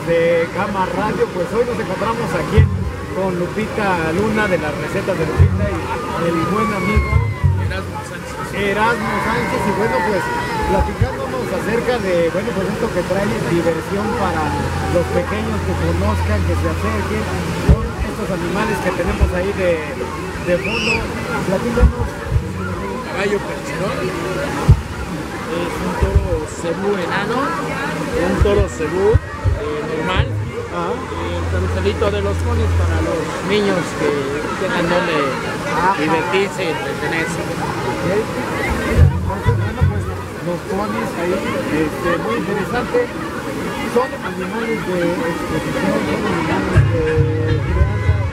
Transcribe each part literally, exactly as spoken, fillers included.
de Gama Radio. Pues hoy nos encontramos aquí en, con Lupita Luna de las recetas de Lupita y el buen amigo Erasmo Sánchez. Erasmo Sánchez, y bueno, pues platicándonos acerca de, bueno, pues esto que trae diversión para los pequeños, que conozcan, que se acerquen con estos animales que tenemos ahí de, de fondo. Platícanos. Caballo percherón. Es un toro cebú enano, un toro cebú eh, normal. Ah. El carruselito de los ponis para los niños que tengan donde divertirse y entretenerse. Okay. Entonces, bueno, pues los ponis ahí, este, muy interesante. Son animales de exposición, son animales de crianza.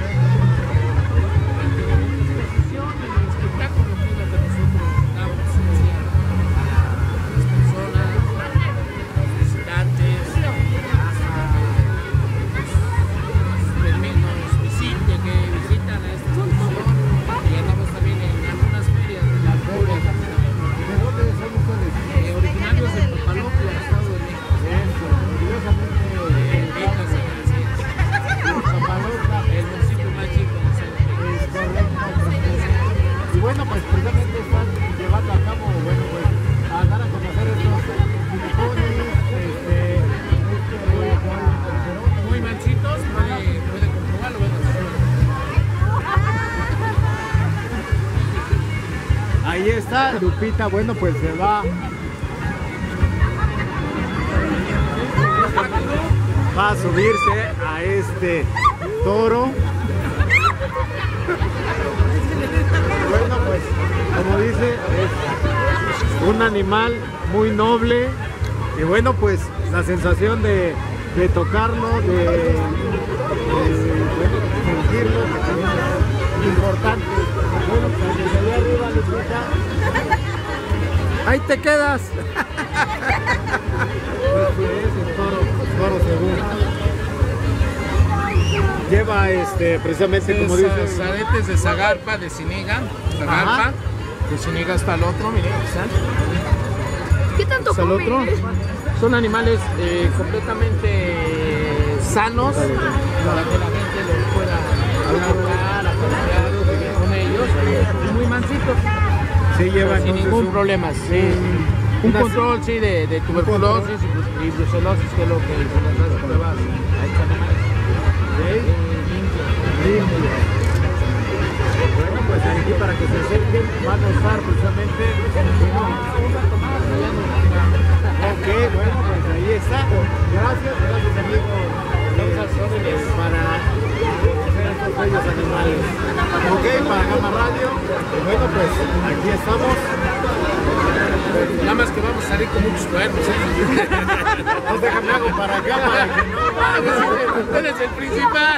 Bueno, pues precisamente están llevando a cabo, bueno, pues a dar a conocer estos unicornios, este, este, muy manchitos, puede, puede comprobarlo. Bueno. Ahí está Lupita, bueno, pues se va va a subirse a este toro. Bueno, pues como dice, es un animal muy noble y bueno, pues la sensación de, de tocarlo, de, de, de sentirlo, que también es importante. Bueno, pues desde allá arriba, Lupita, ahí te quedas. Pues es el toro, el toro seguro. Lleva este, precisamente como dices, aretes de Zagarpa, de Ciniga, Zagarpa, de Ciniga hasta el otro, miren, ¿están? ¿Qué tanto Hasta el come? otro. Son animales eh, completamente sanos para que la gente los pueda agarrar, acariciar, vivir con ellos, y muy mansitos. sí lleva sin entonces ningún un, problema, sí. Un una- control, sí, de, de tuberculosis y, y brucelosis, que es lo que se les hace pruebas a estos animales. limpio. Bueno, pues aquí para que se acerquen van a estar precisamente. Ok, bueno, pues ahí está. Gracias, gracias amigos. Para conocer estos bellos animales. Ok, para Gama Radio. Bueno, pues aquí estamos. Nada más que vamos a salir con muchos cuernos, ¿eh? Pues déjame hago para acá para que no vayas. Tú eres el principal.